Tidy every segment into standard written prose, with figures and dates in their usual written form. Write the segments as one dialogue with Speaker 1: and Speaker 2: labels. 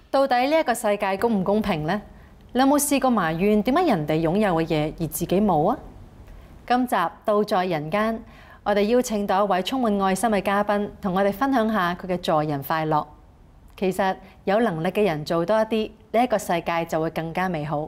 Speaker 1: 到底呢一個世界公唔公平呢？你有冇試過埋怨點解人哋擁有嘅嘢而自己冇啊？今集道在人間，我哋邀請到一位充滿愛心嘅嘉賓，同我哋分享下佢嘅助人快樂。其實有能力嘅人做多一啲，呢一個世界就會更加美好。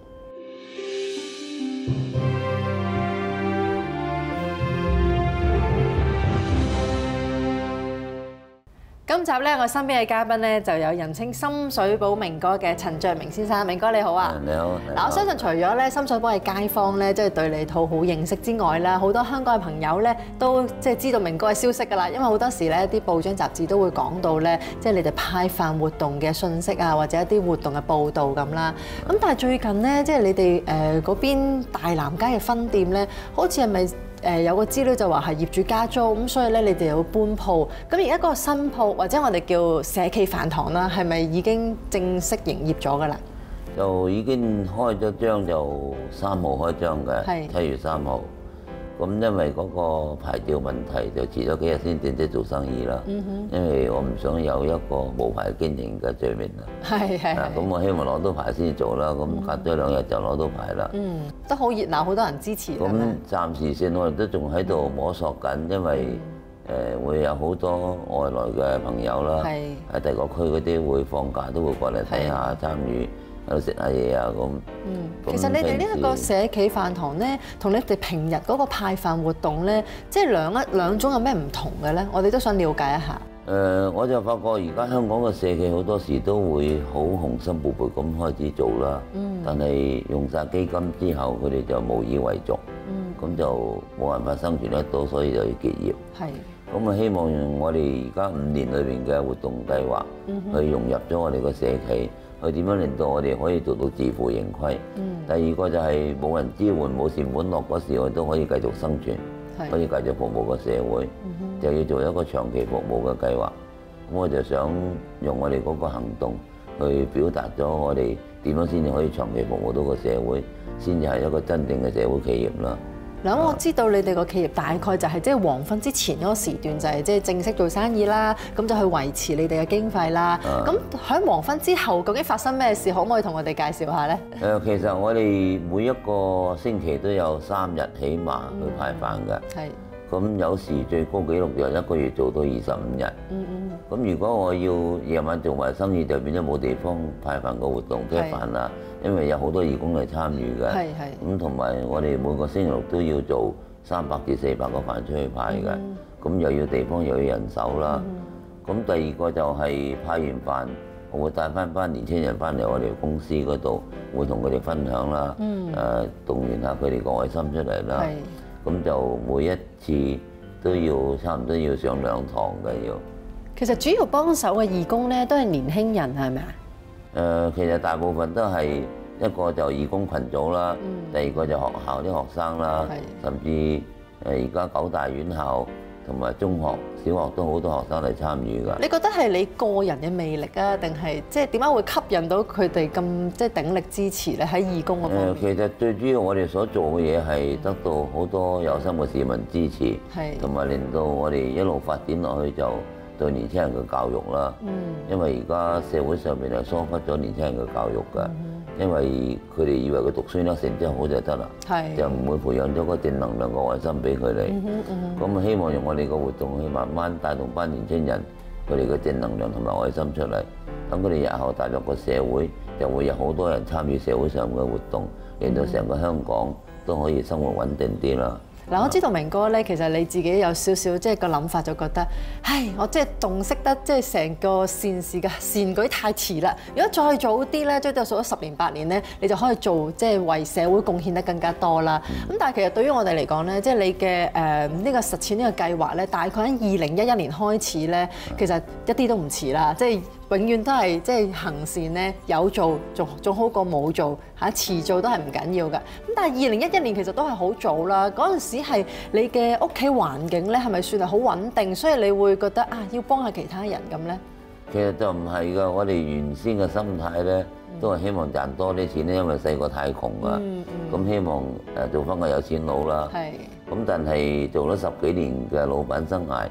Speaker 1: 今集咧，我身邊嘅嘉賓咧就有人稱深水埗明哥嘅陳爵明先生。明哥你好啊！
Speaker 2: 你好。
Speaker 1: 嗱，我相信除咗咧深水埗嘅街坊咧，即係對你好好認識之外啦，好多香港嘅朋友咧都即係知道明哥嘅消息㗎啦。因為好多時咧啲報章雜誌都會講到咧，即係你哋派飯活動嘅信息啊，或者一啲活動嘅報導咁啦。咁但係最近咧，即係你哋嗰邊大南街嘅分店咧，好似係咪？有個資料就話係業主加租，咁所以咧你哋又要搬鋪。咁而家嗰個新鋪或者我哋叫社企飯堂啦，係咪已經正式營業咗㗎啦？
Speaker 2: 就已經開咗張，就3號開張嘅，7月3號。咁因為嗰個牌照問題，就遲咗幾日先正式做生意啦。因為我唔想有一個無牌經營嘅罪名啦。係。咁我希望攞到牌先做啦。咁隔咗2日就攞到牌啦。都好熱鬧，好多人支持。咁暫時先我哋都仲喺度摸索緊，因為會有好多外來嘅朋友啦，喺第個區嗰啲會放假都會過嚟睇下參與。喺度食下嘢啊咁。
Speaker 1: 其實你哋呢一個社企飯堂咧，同你哋平日嗰個派飯活動咧，即係兩種有咩唔同嘅咧？我哋都想了解一下。
Speaker 2: 我就發覺而家香港嘅社企好多時都會好雄心勃勃咁開始做啦。但係用晒基金之後，佢哋就無以為續。咁就冇辦法生存得到，所以就要結業。咁啊，希望用我哋而家5年裏邊嘅活動計劃，去融入咗我哋個社企。佢點樣令到我哋可以做到自負盈虧？第二個就係冇人支援、冇善款落嗰時，我哋都可以繼續生存，可以繼續服務個社會。就要做一個長期服務嘅計劃。咁我就想用我哋嗰個行動去表達咗我哋點樣先至可以長期服務到個社會，先至係一個真正嘅社會企業啦。
Speaker 1: 嗱，我知道你哋個企業大概就係即係黃昏之前嗰個時段，就係即係正式做生意啦，咁就去維持你哋嘅經費啦。咁喺黃昏之後，究竟發生咩事？可唔可以同我哋介紹下呢？
Speaker 2: 其實我哋每一個星期都有3日起碼去派飯嘅。咁有時最高紀錄就1個月做到25日。咁如果我要夜晚做埋生意，就變咗冇地方派飯個活動，即係飯啦。因為有好多義工嚟參與嘅。咁同埋我哋每個星期六都要做300至400個飯出去派嘅。咁又要地方又要人手啦。咁第二個就係派完飯，我會帶翻班年青人翻嚟我哋公司嗰度，會同佢哋分享啦。動員下佢哋個愛心出嚟啦。咁就每一次都要差唔多要上2堂嘅要。其實
Speaker 1: 主要幫手嘅義工咧都係年輕人係咪啊？
Speaker 2: 其實大部分都係一個就義工群組啦，第二個就學校啲學生啦，甚至而家9大院校同埋中學、小學都好多學生嚟參與㗎。
Speaker 1: 你覺得係你個人嘅魅力啊，定係即係點解會吸引到佢哋咁即係鼎力支持咧？喺義工嗰方面，
Speaker 2: 其實最主要我哋所做嘅嘢係得到好多有心嘅市民支持，同埋令到我哋一路發展落去就對年輕人嘅教育啦。因為而家社會上面係疏忽咗年輕人嘅教育㗎。因為佢哋以為佢讀書咧成績好就得啦，就唔會培養咗個正能量嘅愛心俾佢哋。咁希望用我哋個活動去慢慢帶動班年青人佢哋嘅正能量同埋愛心出嚟，等佢哋日後踏入個社會，就會有好多人參與社會上嘅活動，令到成個香港都可以生活穩定啲啦。
Speaker 1: 嗱，我知道明哥咧，其實你自己有少少即係個諗法，就覺得，唉，我即係洞悉得即係成個善事嘅善舉太遲啦。如果再早啲咧，即係數咗10年8年咧，你就可以做即係為社會貢獻得更加多啦。咁但係其實對於我哋嚟講咧，即係你嘅呢個實踐呢個計劃咧，大概喺2011年開始咧，其實一啲都唔遲啦，即係。永遠都係即係行善咧，有做仲好過冇做嚇，遲做都係唔緊要㗎。咁但係2011年其實都係好早啦。嗰陣時係你嘅屋企環境咧，係咪算係好穩定？所以你會覺得啊，要幫下其他人咁咧？
Speaker 2: 其實就唔係㗎，我哋原先嘅心態咧，都係希望賺多啲錢咧，因為細個太窮啦。咁希望做翻個有錢佬啦。咁但係做咗10幾年嘅老闆生涯。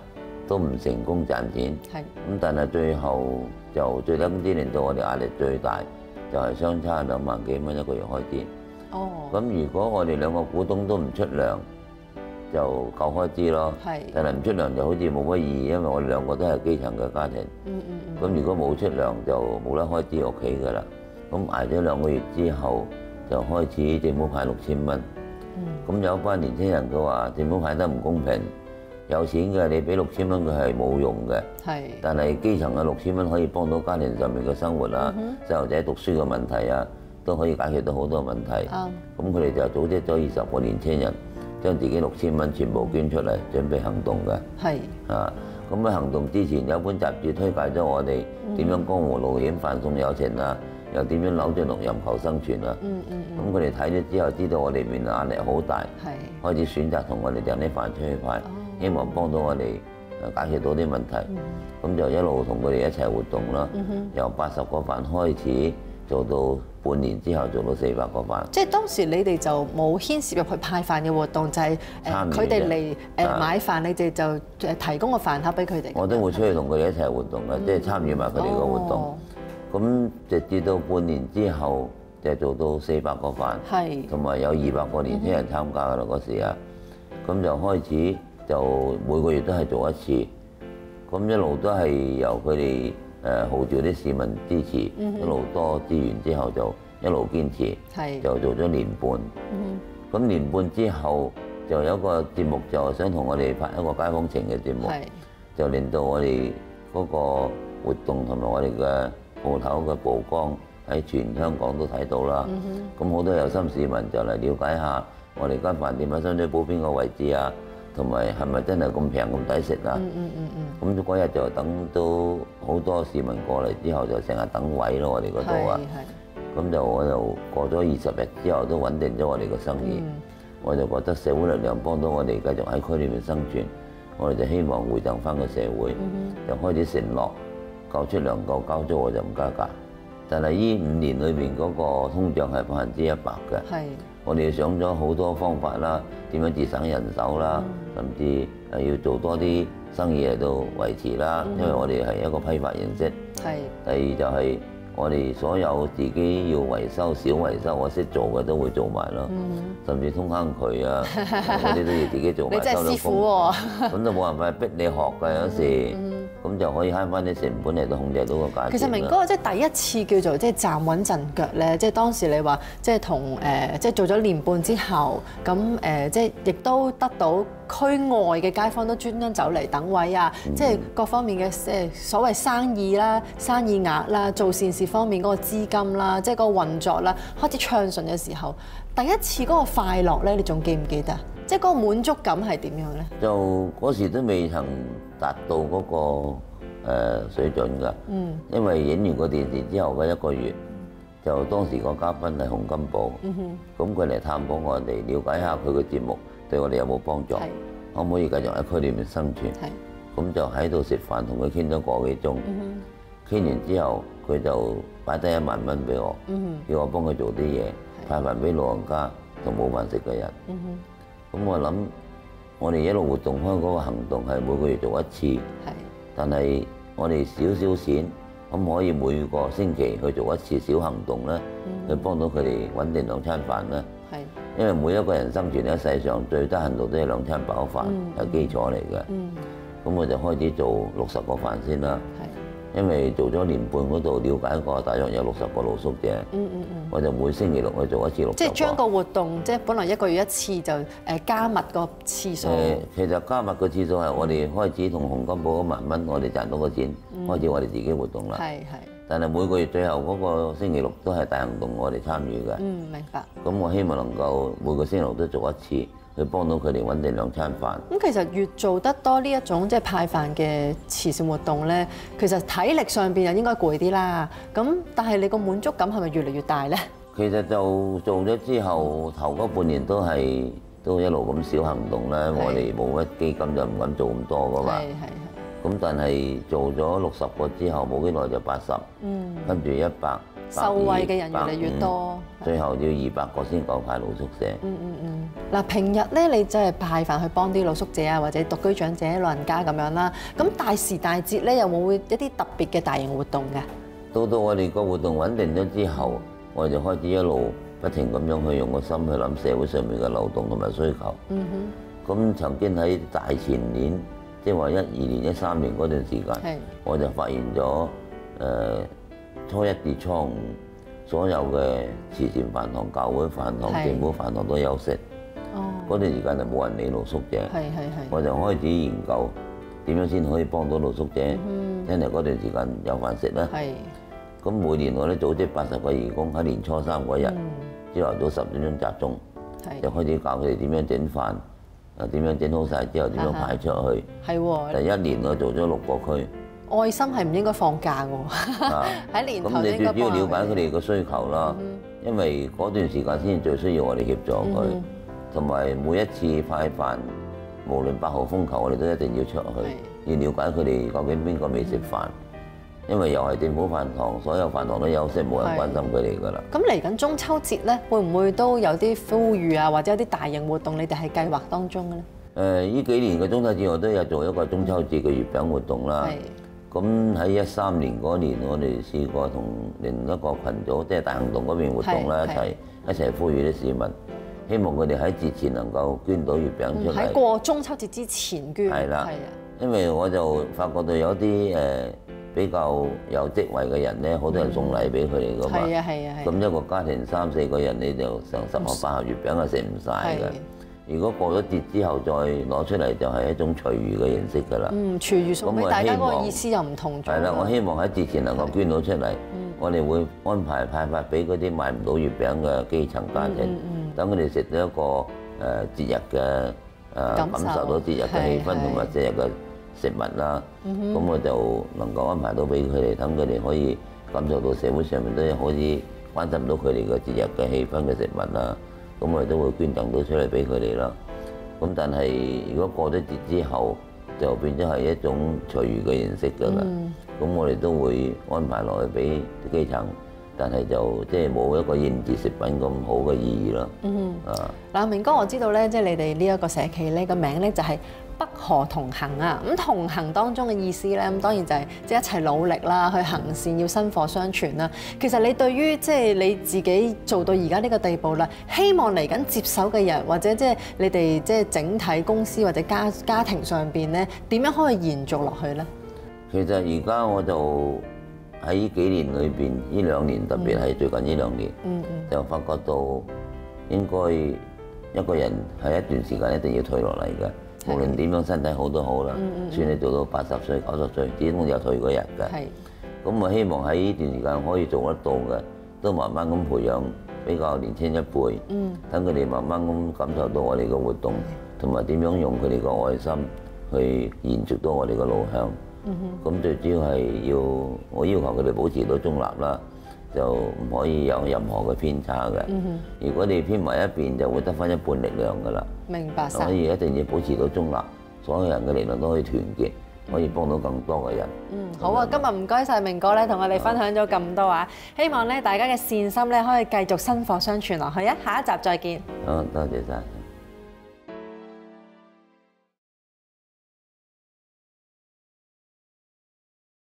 Speaker 2: 都唔成功賺錢。
Speaker 1: 係。
Speaker 2: 咁但係最後就最撚啲令到我哋壓力最大，就係相差2萬幾蚊一個月開支。
Speaker 1: 哦。
Speaker 2: 咁如果我哋兩個股東都唔出糧，就夠開支咯。
Speaker 1: 係。
Speaker 2: 但係唔出糧就好似冇乜意義，因為我哋兩個都係基層嘅家庭。咁如果冇出糧就冇得開支屋企㗎啦。咁捱咗2個月之後，就開始政府派6000蚊。咁有班年輕人佢話政府派得唔公平，有錢嘅你俾6000蚊佢係冇用嘅。係。但係基層嘅6000蚊可以幫到家庭上面嘅生活啊，細路仔讀書嘅問題啊，都可以解決到好多問題。咁佢哋就組織咗20個年輕人，將自己6000蚊全部捐出嚟，準備行動嘅。係。咁喺行動之前有本雜誌推介咗我哋點樣江湖路險販送友情啊，又點樣扭盡六壬求生存啊。咁佢哋睇咗之後，知道我哋面臨壓力好大，開始選擇同我哋訂啲飯出去派，希望幫到我哋解決到啲問題。咁就一路同佢哋一齊活動啦。由80個飯開始做到半年之後做到400個飯。即係當時你哋就冇牽涉入去派飯嘅活動，就係佢哋嚟買飯，你哋就提供個飯盒俾佢哋。我都會出去同佢哋一齊活動嘅，即係參與埋佢哋嘅活動。咁直至到半年之後，就做到400個飯，同埋有200個年輕人參加㗎啦嗰時啊。咁就開始就每個月都係做一次，咁一路都係由佢哋號召啲市民支持，一路多資源之後就一路堅持，就做咗1年半。咁1年半之後就有一個節目，就想同我哋拍一個街坊情嘅節目，就令到我哋嗰個活動同埋我哋嘅鋪頭嘅曝光喺全香港都睇到啦。咁好多有心市民就嚟了解下我哋間飯店喺深水埗邊個位置啊，同埋係咪真係咁平咁抵食啊？咁嗰日就等到好多市民過嚟之後，就成日等位咯，我哋嗰度啊。咁就我就過咗20日之後都穩定咗我哋個生意。我就覺得社會力量幫到我哋繼續喺區裏面生存，我哋就希望回贈翻個社會，就開始承諾。夠出糧夠交租我就唔加價，但係呢5年裏面嗰個通脹係100%嘅。我哋想咗好多方法啦，點樣節省人手啦，甚至要做多啲生意嚟到維持啦，因為我哋係一個批發形式。第二就係我哋所有自己要維修小維修，我識做嘅都會做埋咯，甚至通坑渠啊嗰啲都要自己做埋。你真係師傅喎！咁都冇辦法逼你學㗎，有時。咁就可以慳翻啲成本嚟到控制到個價錢。其實明哥即係第一次叫做即係站穩陣腳咧，即係當時你話即係同即係做咗1年半之後，咁即係亦都得到區外嘅街坊都專登走嚟等位啊，即係各方面嘅所謂生意啦、生意額啦、做善事方面嗰個資金啦，即係嗰個運作啦，開始暢順嘅時候，第一次嗰個快樂咧，你仲記唔記得？即係嗰個滿足感係點樣咧？就嗰時都未曾達到嗰個水準㗎。因為影完個電視之後嘅1個月，就當時個嘉賓係洪金寶，咁佢嚟探訪我哋，了解下佢嘅節目對我哋有冇幫助，可唔可以繼續喺區裏面生存？咁就喺度食飯，同佢傾咗個幾鐘。傾完之後，佢就擺低1萬蚊俾我，叫我幫佢做啲嘢，派飯俾老人家同冇飯食嘅人。咁我諗，我哋一路活動開嗰個行動係每個月做1次，但係我哋少少錢，咁可以每個星期去做1次小行動咧，去幫到佢哋穩定2餐飯咧。因為每一個人生存喺世上最低限度都係2餐飽飯係基礎嚟嘅。咁我就開始做60個飯先啦。因為做咗1年半嗰度了解過，大約有60個露宿者。我就每星期6去做1次60個。即係將個活動，即係本來1個月1次就加密個次數。其實加密個次數係我哋開始同洪金寶1萬蚊，我哋賺到個錢，開始我哋自己活動啦。但係每個月最後嗰個星期6都係大行動，我哋參與嘅。明白。咁我希望能夠每個星期6都做1次。去幫到佢哋穩定2餐飯。咁其實越做得多呢一種即係派飯嘅慈善活動咧，其實體力上邊又應該攰啲啦。咁但係你個滿足感係咪越嚟越大咧？其實就做咗之後，頭嗰半年都一路咁小行動啦。我哋冇乜基金就唔敢做咁多噶嘛。咁但係做咗60個之後，冇幾耐就80，跟住100，
Speaker 1: 受惠嘅人越嚟越多，
Speaker 2: 最後要200個先夠派露宿舍。
Speaker 1: 嗱，平日咧你就係派飯去幫啲露宿者啊，或者獨居長者、老人家咁樣啦。咁大時大節咧，有冇會一啲特別嘅大型活動㗎？
Speaker 2: 到我哋個活動穩定咗之後，我哋就開始一路不停咁樣去用個心去諗社會上面嘅流動同埋需求。咁曾經喺大前年，即係話12年、13年嗰段時間，我就發現咗初一至初五所有嘅慈善飯堂、教會飯堂、政府飯堂都休息。嗰段時間就冇人理露宿者。我就開始研究點樣先可以幫到露宿者，因為嗰段時間有飯食啦。咁每年我都組織80個義工喺年初3嗰日，朝頭早10點鐘集中，就開始教佢哋點樣整飯，點樣整好晒之後點樣派出去。第一年我做咗6個區。
Speaker 1: 愛心係唔應該放假㗎，喺年頭應該幫佢哋。咁你最主要了解佢哋嘅需求啦，因為嗰段時間先最需要我哋協助佢，同埋每一次派飯，無論8號風球，我哋都一定要出去，要了解佢哋究竟邊個未食飯，因為又係政府飯堂，所有飯堂都休息，冇人關心佢哋㗎啦。咁嚟緊中秋節咧，會唔會都有啲呼籲啊，或者有啲大型活動，你哋係計劃當中嘅咧？
Speaker 2: 呢幾年嘅中秋節我都有做一個中秋節嘅月餅活動啦。咁喺13年嗰年，我哋試過同另一個群組，即係大行動嗰邊活動啦，一齊呼籲啲市民，希望佢哋喺節前能夠捐到月餅出嚟。
Speaker 1: 喺過中秋節之前捐。係啦，
Speaker 2: 因為我就發覺到有啲比較有職位嘅人咧，好多人送禮俾佢哋噶嘛。咁一個家庭3、4個人，你就成10盒8盒月餅係食唔晒嘅。如果過咗節之後再攞出嚟，就係一種廚餘嘅形式㗎啦。廚餘送俾大家嗰個意思又唔同咗。係啦，我希望喺節前能夠捐到出嚟，我哋會安排派發俾嗰啲買唔到月餅嘅基層家庭，等佢哋食到一個節日嘅感受到節日嘅氣氛同埋節日嘅食物啦。咁我就能夠安排到俾佢哋，等佢哋可以感受到社會上面都可以關心到佢哋嘅節日嘅氣氛嘅食物啦。咁我哋都會捐贈到出嚟俾佢哋啦。咁但係如果過咗節之後，就變咗係一種隨遇嘅形式㗎啦。咁我哋都會安排落去俾基層，但係就即係冇一個應節食品咁好嘅意義咯。
Speaker 1: 嗱，明哥，我知道咧，即係你哋呢一個社企咧個名咧就係北河同行啊！咁同行當中嘅意思咧，咁當然就係即係一齊努力啦，去行善，要薪火相傳啦。其實你對於即係你自己做到而家呢個地步啦，希望嚟緊接手嘅人，或者即係你哋即係整體公司或者家庭上邊咧，點樣可以延續落去咧？
Speaker 2: 其實而家我就喺呢幾年裏邊，呢2年特別係最近呢2年，就發覺到應該一個人喺一段時間一定要退落嚟嘅。無論點樣身體好都好啦，算你做到80歲、90歲，始終有退嗰日嘅。咁我希望喺呢段時間可以做得到嘅，都慢慢咁培養比較年輕一輩，等佢哋慢慢咁感受到我哋嘅活動，同埋點樣用佢哋嘅愛心去延續到我哋嘅路向。咁最主要係我要求佢哋保持到中立啦，就唔可以有任何嘅偏差嘅。如果你偏埋一邊，就會得返一半力量㗎啦。
Speaker 1: 明白晒。
Speaker 2: 所以一定要保持到中立，所有人嘅力量都可以團結，可以幫到更多嘅人。
Speaker 1: 好啊！今日唔該晒明哥咧，同我哋分享咗咁多啊！希望咧大家嘅善心咧可以繼續薪火相傳落去啊！下一集再見。
Speaker 2: 好，多謝晒。